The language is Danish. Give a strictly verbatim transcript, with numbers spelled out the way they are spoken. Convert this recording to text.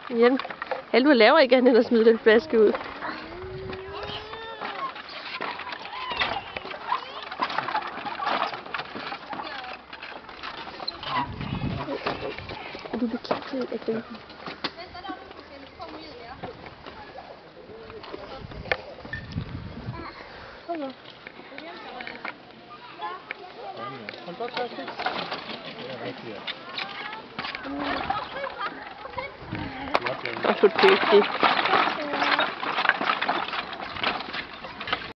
Hjelm. Halvor laver ikke andet end at smide den flaske ud. Er du det klar til at finde? Og så